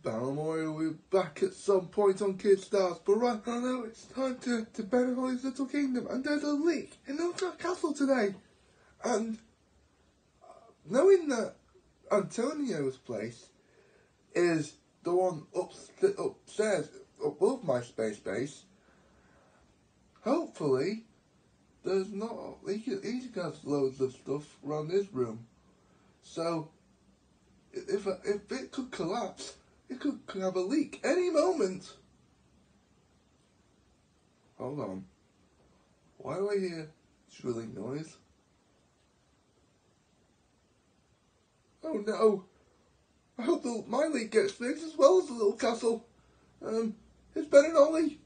Balmora will be back at some point on Kid Stars, but right now it's time to Ben and Holly's Little Kingdom, and there's a leak in Elder Castle today. And knowing that Antonio's place is the one upstairs above my space base, hopefully there's not, he has loads of stuff around his room. So if it could collapse, it could have a leak any moment. Hold on. Why do I hear drilling noise? Oh no! I hope my leak gets fixed as well as the little castle. It's Ben and Ollie.